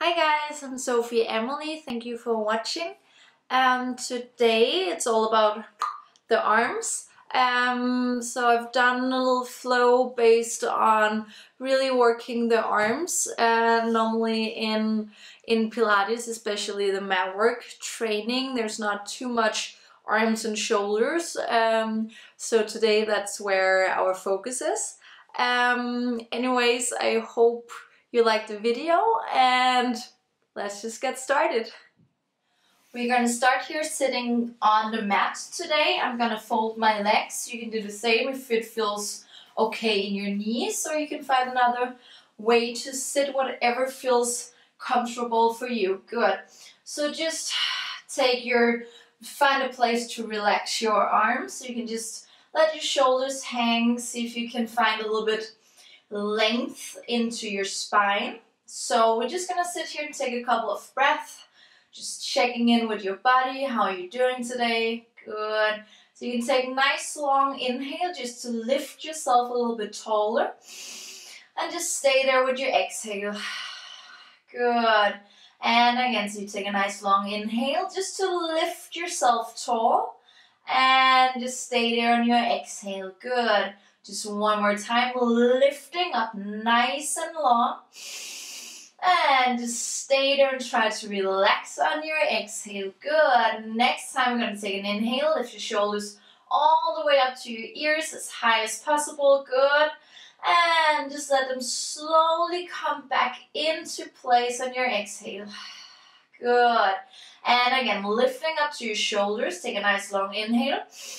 Hi guys, I'm Sophie-Amalie. Thank you for watching. Today it's all about the arms. So I've done a little flow based on really working the arms. Normally in Pilates, especially the mat work training, there's not too much arms and shoulders. So today that's where our focus is. Anyways, I hope you liked the video and let's just get started. We're going to start here sitting on the mat today. I'm going to fold my legs. You can do the same if it feels okay in your knees, or you can find another way to sit, whatever feels comfortable for you. Good. So just find a place to relax your arms. So you can just let your shoulders hang. See if you can find a little bit length into your spine. So we're just gonna sit here and take a couple of breaths, just checking in with your body. How are you doing today? Good. So you can take a nice long inhale just to lift yourself a little bit taller, and just stay there with your exhale. Good. And again, so you take a nice long inhale just to lift yourself tall, and just stay there on your exhale. Good. Just one more time, lifting up nice and long. And just stay there and try to relax on your exhale. Good. Next time, we're going to take an inhale. Lift your shoulders all the way up to your ears, as high as possible. Good. And just let them slowly come back into place on your exhale. Good. And again, lifting up to your shoulders. Take a nice long inhale.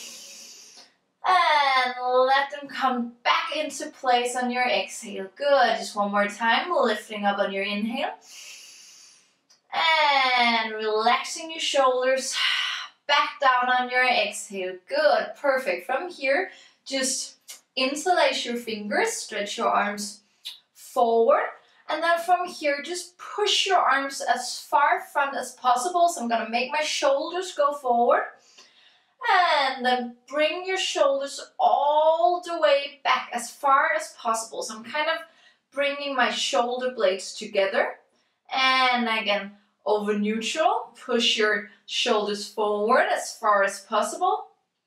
And let them come back into place on your exhale. Good. Just one more time. Lifting up on your inhale. And relaxing your shoulders back down on your exhale. Good. Perfect. From here, just interlace your fingers. Stretch your arms forward. And then from here, just push your arms as far front as possible. So I'm going to make my shoulders go forward. And then bring your shoulders all the way back as far as possible. So I'm kind of bringing my shoulder blades together. And again, over neutral, push your shoulders forward as far as possible.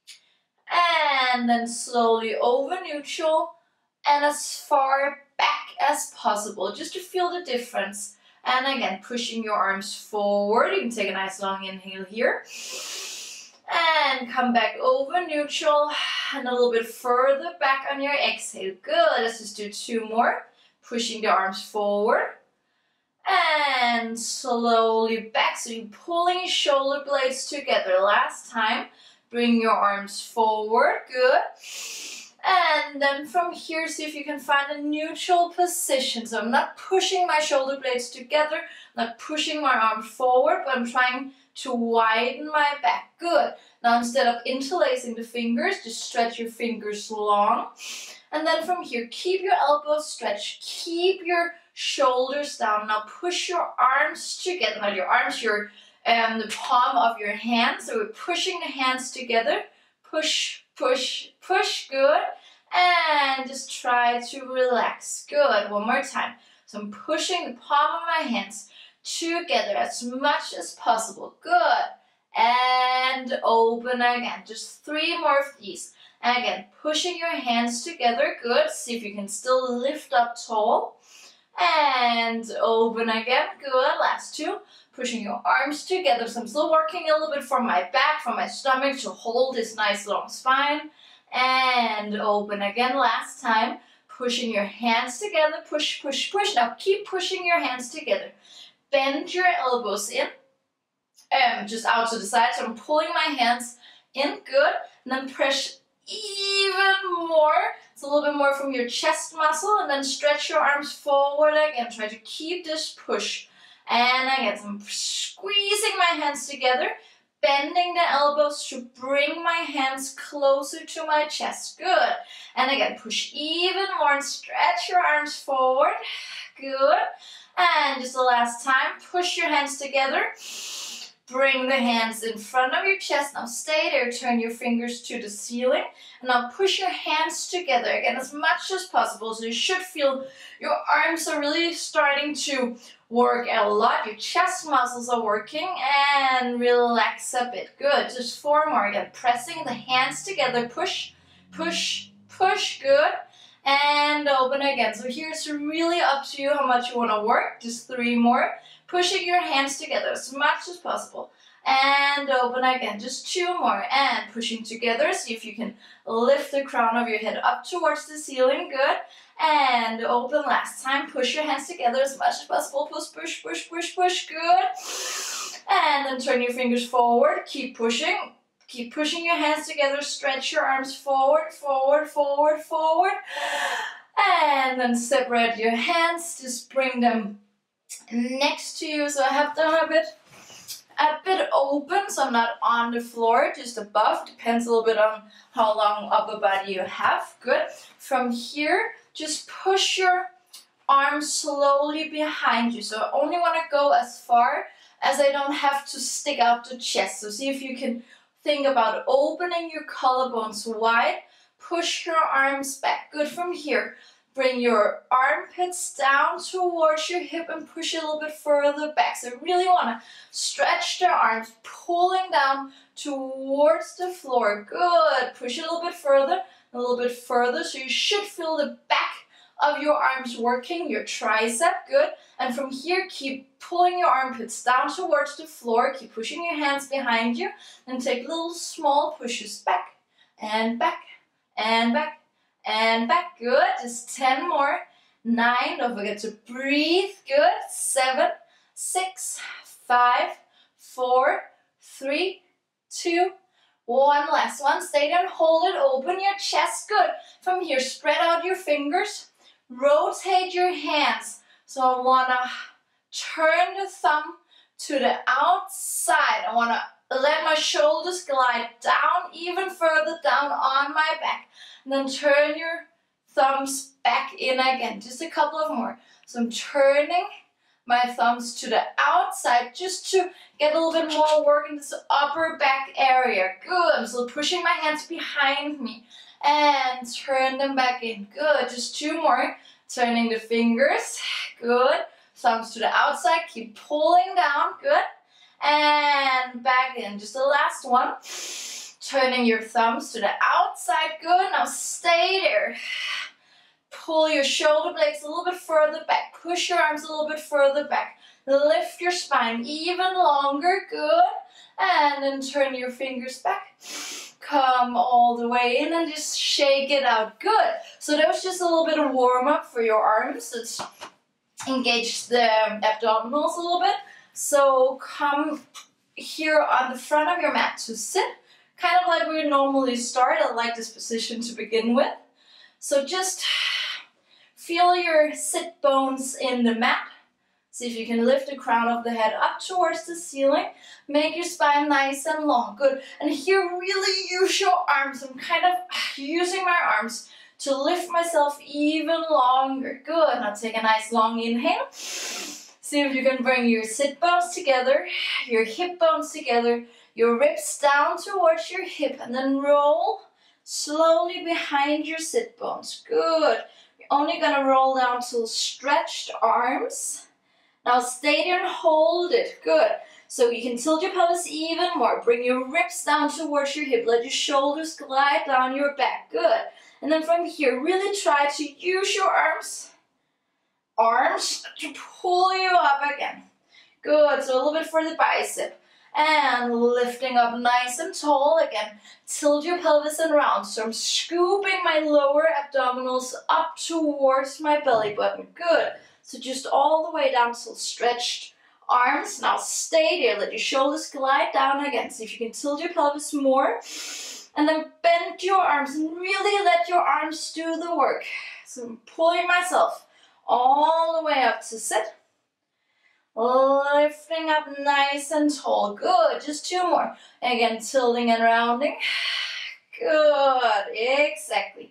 And then slowly over neutral and as far back as possible, just to feel the difference. And again, pushing your arms forward. You can take a nice long inhale here. And come back over neutral and a little bit further back on your exhale. Good. Let's just do two more. Pushing the arms forward and slowly back. So you're pulling your shoulder blades together. Last time, bring your arms forward. Good. And then from here, see if you can find a neutral position. So I'm not pushing my shoulder blades together, not pushing my arms forward, but I'm trying to widen my back. Good. Now instead of interlacing the fingers, just stretch your fingers long. And then from here, keep your elbows stretched. Keep your shoulders down. Now push your arms together. Not your arms, the palm of your hands. So we're pushing the hands together. Push, push, push. Good. And just try to relax. Good. One more time. So I'm pushing the palm of my hands together as much as possible. Good. And open again. Just three more of these. And again, pushing your hands together. Good. See if you can still lift up tall. And open again. Good. Last two. Pushing your arms together. So I'm still working a little bit from my back, from my stomach to hold this nice long spine. And open again. Last time. Pushing your hands together. Push, push, push. Now keep pushing your hands together. Bend your elbows in, just out to the side. So I'm pulling my hands in, good. And then press even more. It's a little bit more from your chest muscle. And then stretch your arms forward again. Try to keep this push. And again, so I'm squeezing my hands together, bending the elbows to bring my hands closer to my chest. Good. And again, push even more and stretch your arms forward. Good. And just the last time, push your hands together, Bring the hands in front of your chest. Now stay there. Turn your fingers to the ceiling. And now push your hands together again as much as possible. So you should feel your arms are really starting to work a lot. Your chest muscles are working. And relax a bit. Good. Just 4 more again. Pressing the hands together. Push, push, push. Good. And open again. So here's really up to you how much you want to work. Just 3 more. Pushing your hands together as much as possible. And open again. Just 2 more. And pushing together. See if you can lift the crown of your head up towards the ceiling. Good. And open last time. Push your hands together as much as possible. Push, push, push, push, push. Good. And then turn your fingers forward. Keep pushing. Keep pushing your hands together. Stretch your arms forward, forward, forward, forward. And then separate your hands. Just bring them next to you. So I have them a bit open, so I'm not on the floor, just above. Depends a little bit on how long upper body you have. Good. From here, just push your arms slowly behind you. So I only want to go as far as I don't have to stick out the chest. So see if you can think about opening your collarbones wide. Push your arms back. Good. From here, bring your armpits down towards your hip and push it a little bit further back. So really want to stretch the arms, pulling down towards the floor. Good. Push it a little bit further, a little bit further. So you should feel the back of your arms working, your tricep. Good. And from here, keep pulling your armpits down towards the floor. Keep pushing your hands behind you. And take little small pushes back and back and back. And back. Good. Just 10 more. 9. Don't forget to breathe. Good. 7, 6, 5, 4, 3, 2, 1. Last one. Stay there and hold it. Open your chest. Good. From here, spread out your fingers. Rotate your hands. So I want to turn the thumb to the outside. I want to let my shoulders glide down, even further down on my back. And then turn your thumbs back in again. Just a couple of more. So I'm turning my thumbs to the outside just to get a little bit more work in this upper back area. Good. I'm still pushing my hands behind me. And turn them back in. Good. Just 2 more. Turning the fingers. Good. Thumbs to the outside. Keep pulling down. Good. And back in. Just the last one. Turning your thumbs to the outside. Good. Now stay there. Pull your shoulder blades a little bit further back. Push your arms a little bit further back. Lift your spine even longer. Good. And then turn your fingers back. Come all the way in and just shake it out. Good. So that was just a little bit of warm up for your arms. Let's engage the abdominals a little bit. So come here on the front of your mat to sit. Kind of like we would normally start. I like this position to begin with. So just feel your sit bones in the mat. See if you can lift the crown of the head up towards the ceiling. Make your spine nice and long. Good. And here, really use your arms. I'm kind of using my arms to lift myself even longer. Good. Now take a nice long inhale. See if you can bring your sit bones together, your hip bones together, your ribs down towards your hip, and then roll slowly behind your sit bones. Good. You're only going to roll down till stretched arms. Now stay there and hold it. Good. So you can tilt your pelvis even more. Bring your ribs down towards your hip. Let your shoulders glide down your back. Good. And then from here, really try to use your arms to pull you up again. Good. So a little bit for the bicep. And lifting up nice and tall again. Tilt your pelvis and round. So I'm scooping my lower abdominals up towards my belly button. Good. So just all the way down till stretched arms. Now stay there. Let your shoulders glide down again. See if you can tilt your pelvis more. And then bend your arms and really let your arms do the work. So I'm pulling myself all the way up to sit. Lifting up nice and tall. Good. Just 2 more. Again, tilting and rounding. Good. Exactly.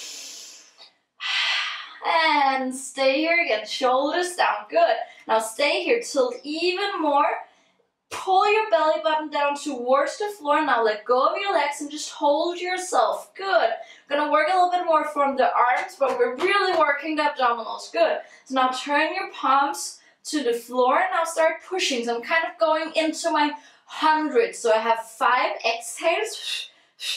And stay here again. Shoulders down. Good. Now stay here. Tilt even more. Pull your belly button down towards the floor. Now let go of your legs and just hold yourself. Good. Gonna work a little bit more from the arms, but we're really working the abdominals. Good. So now turn your palms to the floor. Now start pushing. So I'm kind of going into my 100. So I have 5 exhales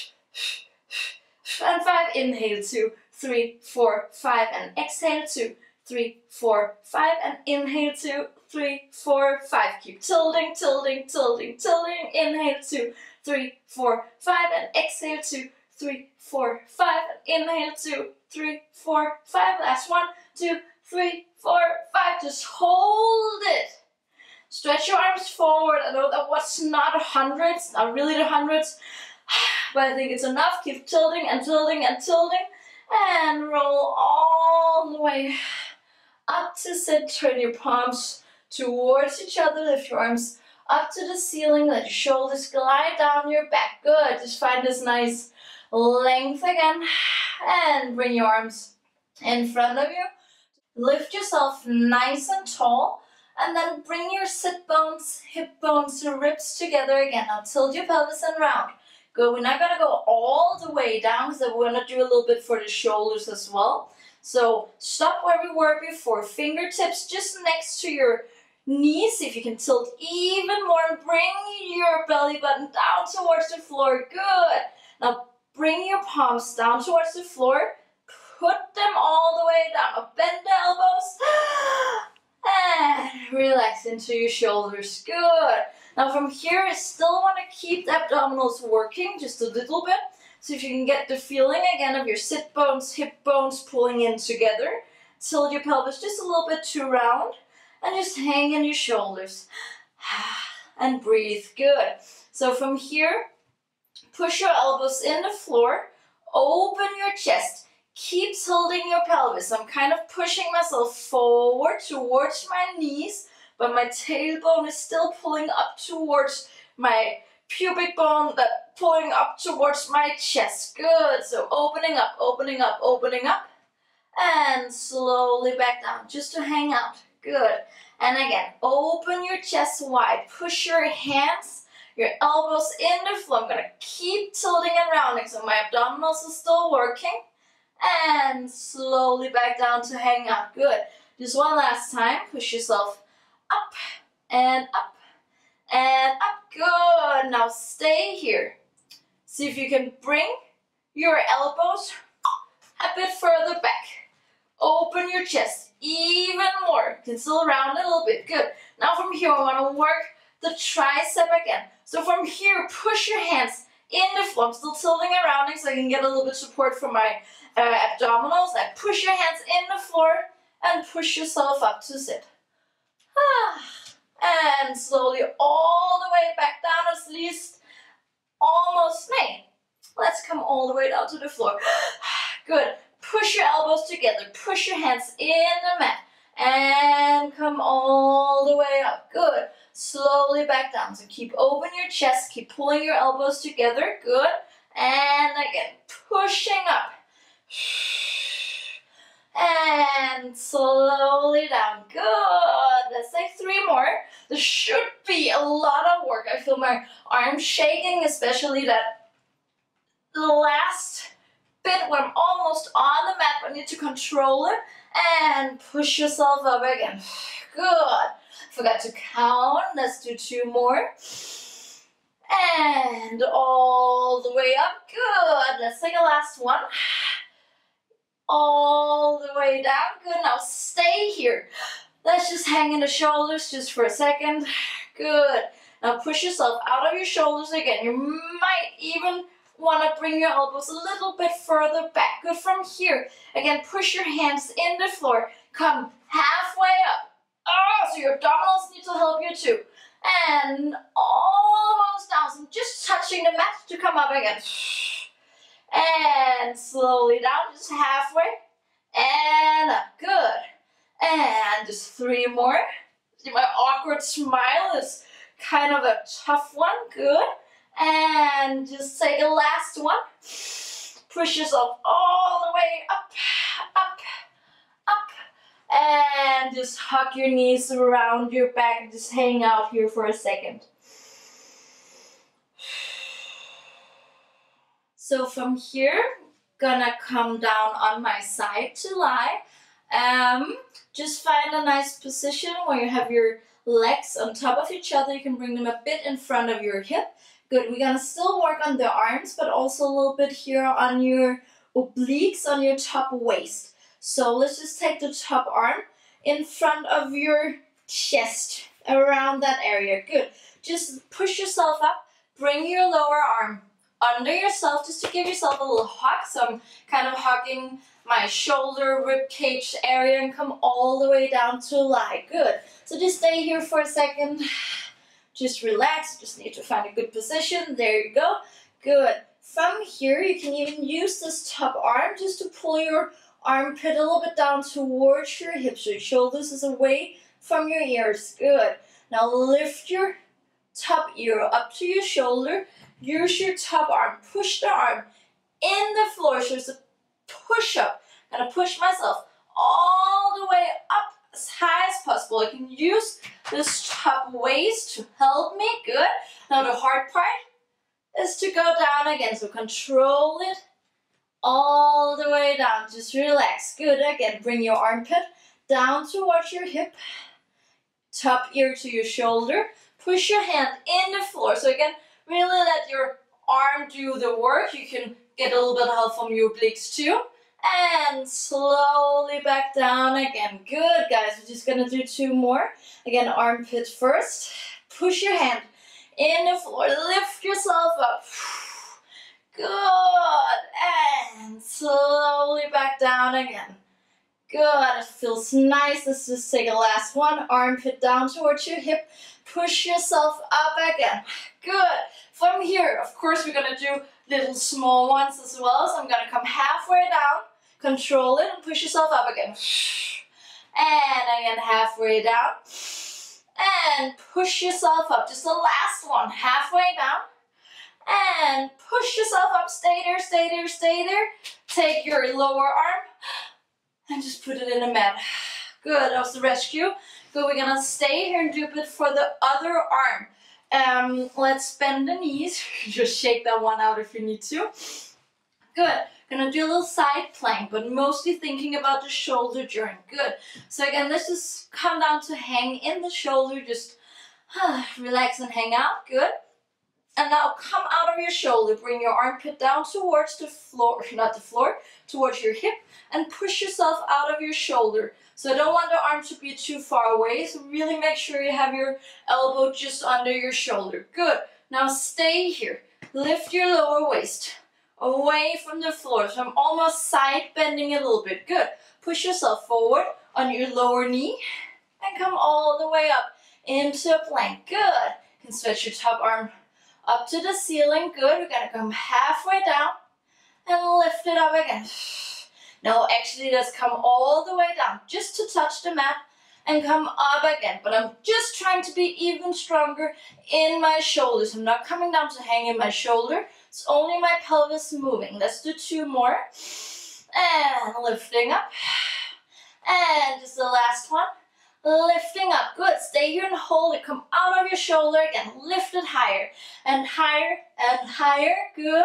and 5 inhale. 2, 3, 4, 5 and exhale. 2, 3, 4, 5 and inhale. 2, 3, 4, 5. Keep tilting, tilting, tilting, tilting. Inhale. 2, 3, 4, 5 and exhale. 2, 3, 4, 5 and inhale. 2, 3, 4, 5. Last 1, 2, 3, 4, 5. Just hold it. Stretch your arms forward. I know that was not 100, not really the hundreds, but I think it's enough. Keep tilting and tilting and tilting, and roll all the way up to sit. Turn your palms towards each other. Lift your arms up to the ceiling. Let your shoulders glide down your back. Good. Just find this nice length again, and bring your arms in front of you. Lift yourself nice and tall, and then bring your sit bones, hip bones, and ribs together again. Now tilt your pelvis and round. Good. We're not going to go all the way down, because we're going to do a little bit for the shoulders as well. So stop where we were before. Fingertips just next to your knees. If you can tilt even more, and bring your belly button down towards the floor. Good. Now bring your palms down towards the floor. Put them all the way down. Now bend the elbows. And relax into your shoulders. Good. Now from here, I still want to keep the abdominals working just a little bit. So if you can get the feeling again of your sit bones, hip bones pulling in together. Tilt your pelvis just a little bit to round. And just hang in your shoulders. And breathe. Good. So from here, push your elbows in the floor. Open your chest. Keep tilting your pelvis. I'm kind of pushing myself forward towards my knees, but my tailbone is still pulling up towards my pubic bone, that pulling up towards my chest. Good. So opening up, opening up, opening up, and slowly back down, just to hang out. Good. And again, open your chest wide. Push your hands, your elbows in the floor. I'm going to keep tilting and rounding, so my abdominals are still working. And slowly back down to hang out. Good. Just one last time. Push yourself up and up and up. Good. Now stay here. See if you can bring your elbows a bit further back. Open your chest even more. You can still round it a little bit. Good. Now from here, I want to work the tricep again. So from here, push your hands in the floor. I'm still tilting and rounding so I can get a little bit of support from my abdominals. Like push your hands in the floor and push yourself up to sit. And slowly all the way back down, at least almost me. Let's come all the way down to the floor. Good. Push your elbows together. Push your hands in the mat. And come all the way up. Good. Slowly back down. So keep open your chest. Keep pulling your elbows together. Good. And again, pushing up. And slowly down. Good. Let's take 3 more. There should be a lot of work. I feel my arms shaking, especially that last bit where I'm almost on the mat, but I need to control it. And push yourself up again. Good. Forgot to count. Let's do 2 more. And all the way up. Good. Let's take a last one. All the way down. Good. Now stay here. Let's just hang in the shoulders just for a second. Good. Now push yourself out of your shoulders again. You might even want to bring your elbows a little bit further back. Good. From here, again, push your hands in the floor. Come halfway up. Oh, so your abdominals need to help you too. And almost down. So just touching the mat to come up again. And slowly down, just halfway. And up. Good. And just 3 more. See, my awkward smile is kind of a tough one. Good. And just take a last one. Push yourself all the way up, up, up. And just hug your knees around your back and just hang out here for a second. So from here, gonna come down on my side to lie. Just find a nice position where you have your legs on top of each other. You can bring them a bit in front of your hip. Good, we're gonna still work on the arms, but also a little bit here on your obliques, on your top waist. So let's just take the top arm in front of your chest, around that area. Good, just push yourself up, bring your lower arm under yourself just to give yourself a little hug. So I'm kind of hugging my shoulder, rib cage area and come all the way down to lie. Good, so just stay here for a second. Just relax, just need to find a good position. There you go. Good. From here, you can even use this top arm just to pull your armpit a little bit down towards your hips. Your shoulders is away from your ears. Good. Now lift your top ear up to your shoulder. Use your top arm. Push the arm in the floor. So it's a push up. I'm gonna push myself all the way up as high as possible. I can use this top waist to help me. Good. Now the hard part is to go down again. So control it all the way down. Just relax. Good. Again, bring your armpit down towards your hip. Top ear to your shoulder. Push your hand in the floor. So again, really let your arm do the work. You can get a little bit of help from your obliques too. And slowly back down again. Good, guys. We're just gonna do 2 more. Again, armpit first. Push your hand in the floor. Lift yourself up. Good. And slowly back down again. Good. It feels nice. Let's just take a last one. Armpit down towards your hip. Push yourself up again. Good. From here, of course, we're gonna do little small ones as well. So I'm gonna come halfway down. Control it and push yourself up again. And again, halfway down. And push yourself up. Just the last one. Halfway down. And push yourself up. Stay there, stay there, stay there. Take your lower arm and just put it in a mat. Good, that was the rescue. Good, we're gonna stay here and do a bit for the other arm. Let's bend the knees. Just shake that one out if you need to. Good. Gonna do a little side plank, but mostly thinking about the shoulder joint. Good. So again, let's just come down to hang in the shoulder. Just relax and hang out. Good. And now come out of your shoulder. Bring your armpit down towards the floor, not the floor, towards your hip, and push yourself out of your shoulder. So I don't want the arm to be too far away. So really make sure you have your elbow just under your shoulder. Good. Now stay here. Lift your lower waist away from the floor. So I'm almost side bending a little bit. Good. Push yourself forward on your lower knee and come all the way up into a plank. Good. You can stretch your top arm up to the ceiling. Good. We're gonna come halfway down and lift it up again. Now actually let's come all the way down just to touch the mat and come up again. But I'm just trying to be even stronger in my shoulders. I'm not coming down to hang in my shoulder. It's only my pelvis moving. Let's do 2 more. And lifting up. And just the last one. Lifting up. Good. Stay here and hold it. Come out of your shoulder again. Lift it higher and higher and higher. Good.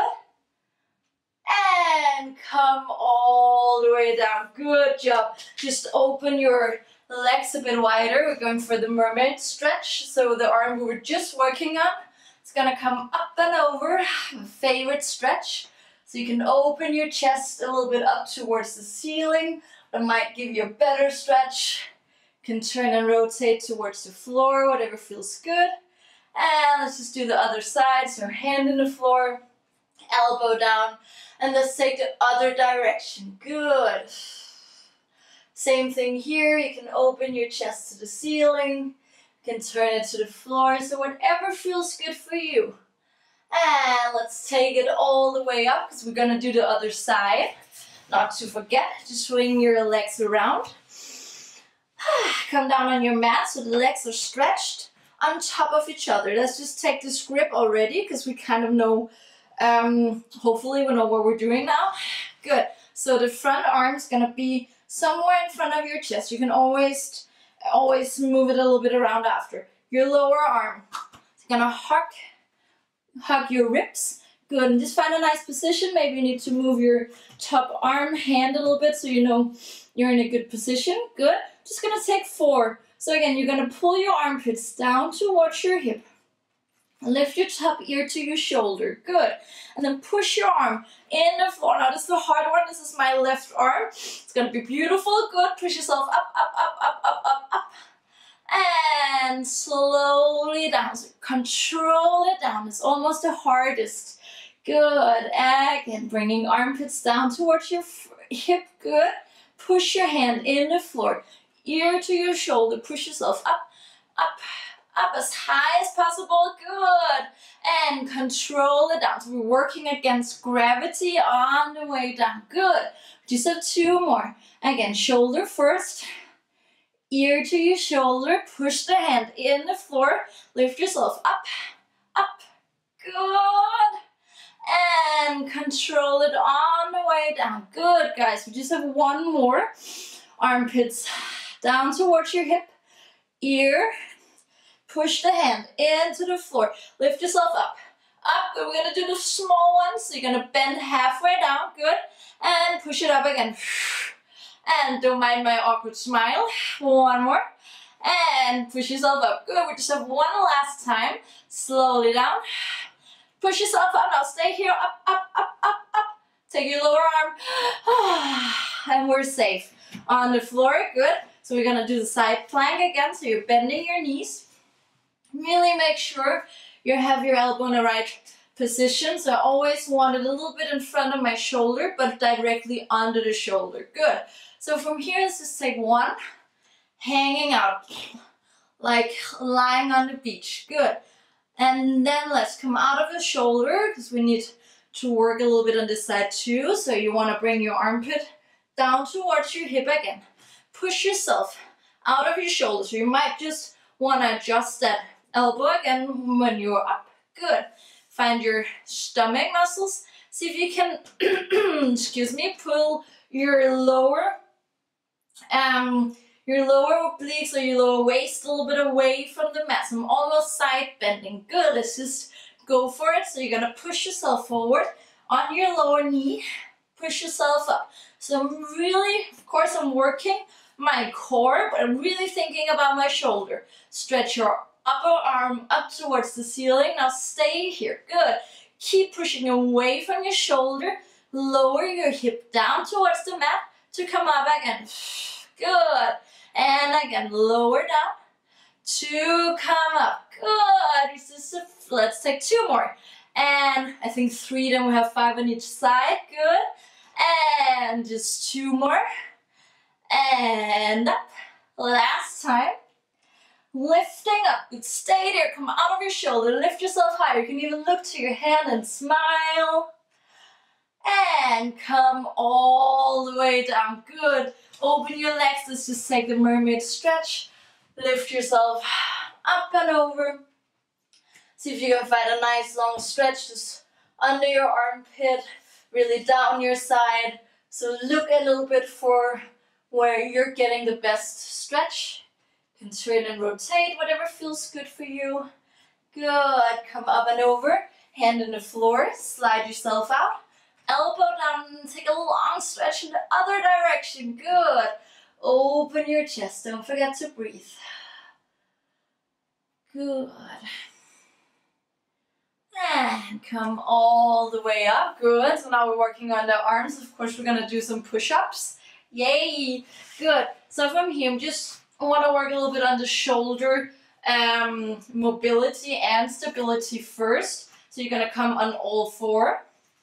And come all the way down. Good job. Just open your legs a bit wider. We're going for the mermaid stretch. So the arm we were just working on, it's gonna come up and over. My favorite stretch. So you can open your chest a little bit up towards the ceiling. That might give you a better stretch. You can turn and rotate towards the floor, whatever feels good. And let's just do the other side. So hand in the floor, elbow down. And let's take the other direction. Good. Same thing here. You can open your chest to the ceiling. You can turn it to the floor. So whatever feels good for you. And let's take it all the way up because we're going to do the other side. Not to forget, just swing your legs around. Come down on your mat so the legs are stretched on top of each other. Let's just take this grip already because we kind of know, hopefully we know what we're doing now. Good. So the front arm is going to be somewhere in front of your chest. You can always move it a little bit around after. Your lower arm is going to hug your ribs. Good, and just find a nice position. Maybe you need to move your top arm, hand a little bit so you know you're in a good position. Good. Just gonna take 4. So again, you're gonna pull your armpits down towards your hip. Lift your top ear to your shoulder. Good. And then push your arm in the floor. Now this is the hard one. This is my left arm. It's gonna be beautiful. Good. Push yourself up, up, up, up, up, up, up. And slowly down. So control it down. It's almost the hardest. Good. Again, bringing armpits down towards your hip. Good. Push your hand in the floor. Ear to your shoulder. Push yourself up, up, up as high as possible. Good. And control it down. So we're working against gravity on the way down. Good. Just have 2 more. Again, shoulder first. Ear to your shoulder. Push the hand in the floor. Lift yourself up, up. Good. And control it on the way down. Good, guys. We just have 1 more. Armpits down towards your hip. Ear. Push the hand into the floor. Lift yourself up. Up. Good. We're going to do the small one. So you're going to bend halfway down. Good. And push it up again. And don't mind my awkward smile. 1 more. And push yourself up. Good. We just have 1 last time. Slowly down. Push yourself up. Now stay here. Up, up, up, up, up. Take your lower arm. And we're safe. On the floor. Good. So we're going to do the side plank again. So you're bending your knees. Really make sure you have your elbow in the right position. So I always want it a little bit in front of my shoulder, but directly under the shoulder. Good. So from here, let's just take 1. Hanging out. Like lying on the beach. Good. And then let's come out of the shoulder because we need to work a little bit on this side too. So you want to bring your armpit down towards your hip again. Push yourself out of your shoulder. So you might just want to adjust that elbow again when you're up. Good. Find your stomach muscles. See if you can, excuse me, pull your lower obliques or your lower waist a little bit away from the mat. So I'm almost side bending. Good. Let's just go for it. So you're going to push yourself forward on your lower knee. Push yourself up. So I'm really, of course, I'm working my core, but I'm really thinking about my shoulder. Stretch your upper arm up towards the ceiling. Now stay here. Good. Keep pushing away from your shoulder. Lower your hip down towards the mat to come up again. Good. And again, lower down to come up. Good. Let's take 2 more. And I think 3, then we have 5 on each side. Good. And just 2 more. And up. Last time. Lifting up. Good. Stay there. Come out of your shoulder. Lift yourself higher. You can even look to your hand and smile. And come all the way down. Good. Open your legs. Let's just take the mermaid stretch. Lift yourself up and over. See if you can find a nice long stretch just under your armpit. Really down your side. So look a little bit for where you're getting the best stretch. You can turn and rotate, whatever feels good for you. Good. Come up and over. Hand on the floor. Slide yourself out. Elbow down and take a long stretch in the other direction. Good. Open your chest. Don't forget to breathe. Good. And come all the way up. Good. So now we're working on the arms. Of course, we're going to do some push-ups. Yay. Good. So from here, I want to work a little bit on the shoulder mobility and stability first. So you're going to come on all 4.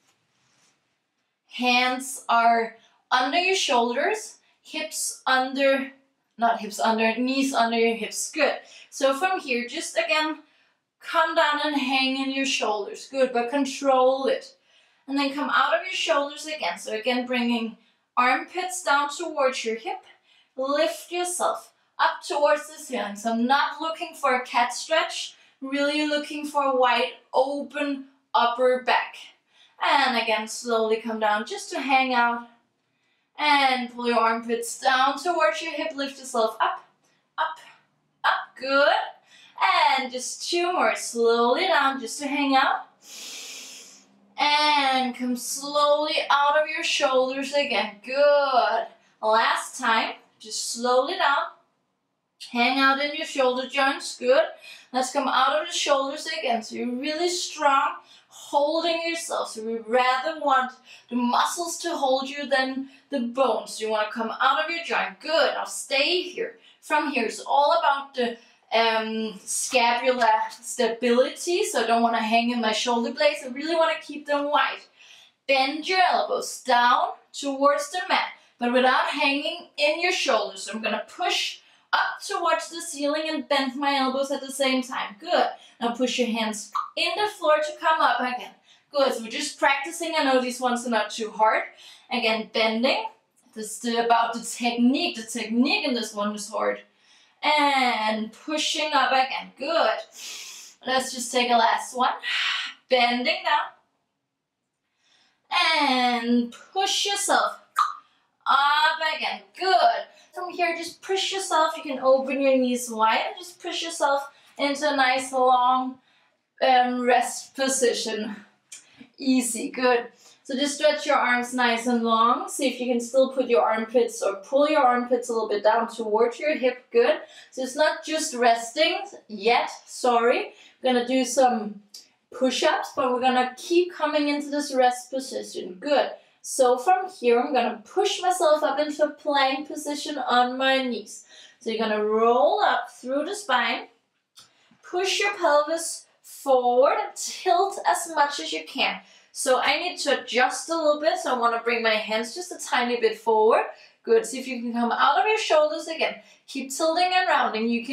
Hands are under your shoulders, hips under, not hips under, knees under your hips. Good. So from here, just again, come down and hang in your shoulders. Good, but control it. And then come out of your shoulders again. So again, bringing armpits down towards your hip. Lift yourself up towards the ceiling. So I'm not looking for a cat stretch, really looking for a wide open upper back. And again, slowly come down just to hang out. And pull your armpits down towards your hip. Lift yourself up, up, up. Good. And just 2 more. Slowly down just to hang out. And come slowly out of your shoulders again. Good. Last time, just slowly down. Hang out in your shoulder joints. Good. Let's come out of the shoulders again. So you're really strong, holding yourself. So we rather want the muscles to hold you than the bones. You want to come out of your joint. Good. Now stay here. From here, it's all about the scapular stability. So I don't want to hang in my shoulder blades. I really want to keep them wide. Bend your elbows down towards the mat, but without hanging in your shoulders. So I'm going to push up towards the ceiling and bend my elbows at the same time. Good. Now push your hands in the floor to come up again. Good. So we're just practicing. I know these ones are not too hard. Again, bending. This is about the technique. The technique in this one is hard. And pushing up again. Good. Let's just take a last one. Bending down. And push yourself up again. Good. From here, just push yourself. You can open your knees wide and just push yourself into a nice long rest position. Easy. Good. So just stretch your arms nice and long. See if you can still put your armpits or pull your armpits a little bit down towards your hip. Good. So it's not just resting yet. Sorry. We're going to do some push-ups, but we're going to keep coming into this rest position. Good. So from here, I'm going to push myself up into a plank position on my knees. So you're going to roll up through the spine. Push your pelvis forward and tilt as much as you can. So I need to adjust a little bit. So I want to bring my hands just a tiny bit forward. Good. See if you can come out of your shoulders again. Keep tilting and rounding. You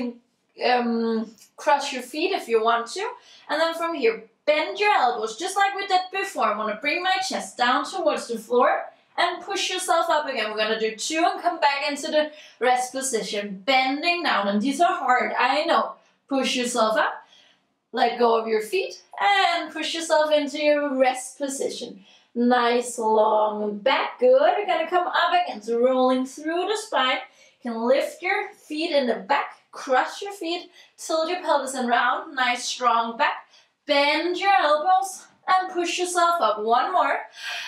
can cross your feet if you want to. And then from here, bend your elbows just like we did before. I want to bring my chest down towards the floor and push yourself up again. We're going to do 2 and come back into the rest position. Bending down. And these are hard, I know. Push yourself up. Let go of your feet and push yourself into your rest position. Nice long back. Good. We're going to come up again. So rolling through the spine. You can lift your feet in the back. Cross your feet. Tilt your pelvis and round. Nice strong back. Bend your elbows and push yourself up. One more.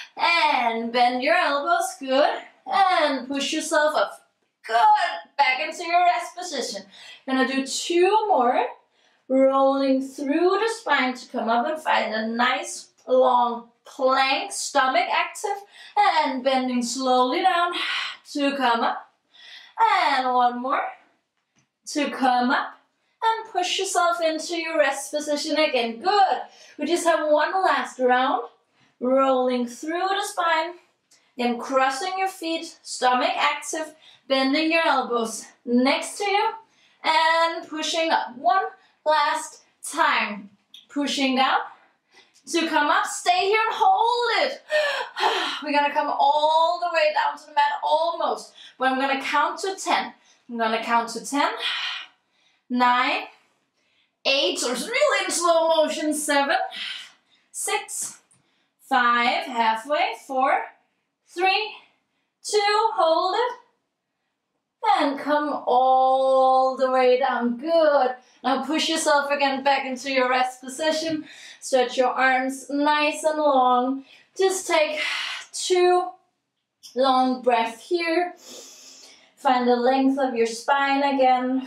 And bend your elbows. Good. And push yourself up. Good. Back into your rest position. Gonna do 2 more. Rolling through the spine to come up and find a nice long plank. Stomach active. And bending slowly down to come up. And 1 more. To come up. And push yourself into your rest position again. Good. We just have 1 last round. Rolling through the spine. Then crossing your feet. Stomach active. Bending your elbows next to you. And pushing up. 1 last time. Pushing down. To come up. Stay here and hold it. We're going to come all the way down to the mat almost. But I'm going to count to 10. I'm going to count to 10. 9, 8, so it's really in slow motion, 7, 6, 5, halfway, 4, 3, 2, hold it, and come all the way down. Good. Now push yourself again back into your rest position. Stretch your arms nice and long. Just take 2 long breaths here. Find the length of your spine again.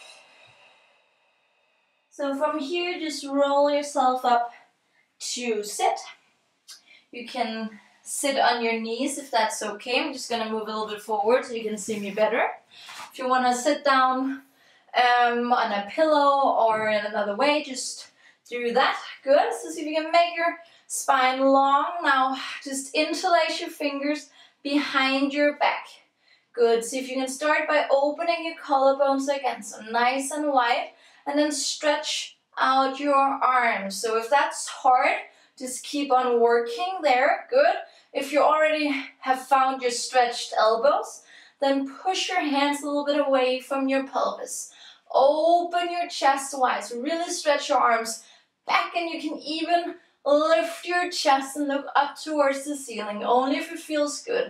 So from here, just roll yourself up to sit. You can sit on your knees if that's okay. I'm just going to move a little bit forward so you can see me better. If you want to sit down on a pillow or in another way, just do that. Good. So see if you can make your spine long. Now just interlace your fingers behind your back. Good. See if you can start by opening your collarbones again. So nice and wide. And then stretch out your arms. So if that's hard, just keep on working there. Good. If you already have found your stretched elbows, then push your hands a little bit away from your pelvis. Open your chest wide. So really stretch your arms back, and you can even lift your chest and look up towards the ceiling, only if it feels good.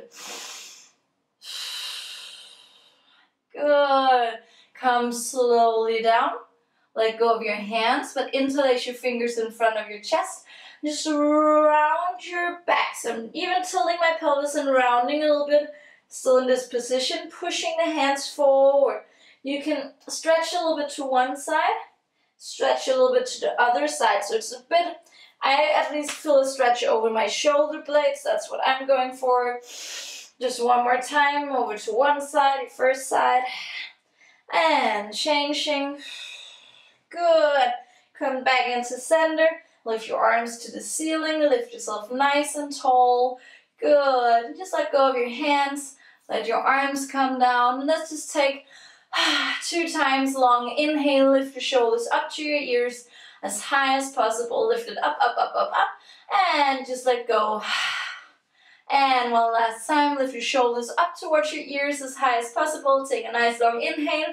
Good. Come slowly down. let go of your hands, but interlace your fingers in front of your chest. Just round your back. So I'm even tilting my pelvis and rounding a little bit. Still in this position, pushing the hands forward. You can stretch a little bit to one side, stretch a little bit to the other side. So it's a bit, I at least feel a stretch over my shoulder blades. That's what I'm going for. Just one more time, over to one side, your first side. And changing. Good. Come back into center. Lift your arms to the ceiling. Lift yourself nice and tall. Good. Just let go of your hands. Let your arms come down. Let's just take 2 times long. Inhale, lift your shoulders up to your ears as high as possible. Lift it up, up, up, up, up. And just let go. And one last time, lift your shoulders up towards your ears as high as possible. Take a nice long inhale.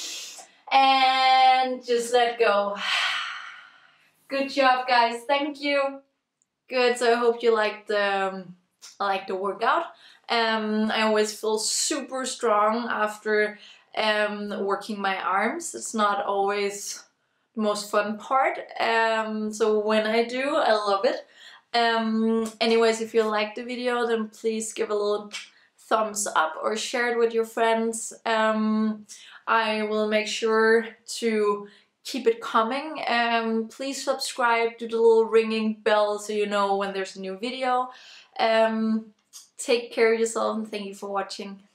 And just let go. Good job, guys. Thank you. Good. So I hope you liked the workout. I always feel super strong after working my arms. It's not always the most fun part. So when I do, I love it. Anyways, if you liked the video, then please give a little thumbs up or share it with your friends. I will make sure to keep it coming. Please subscribe, do the little ringing bell so you know when there's a new video. Take care of yourself and thank you for watching.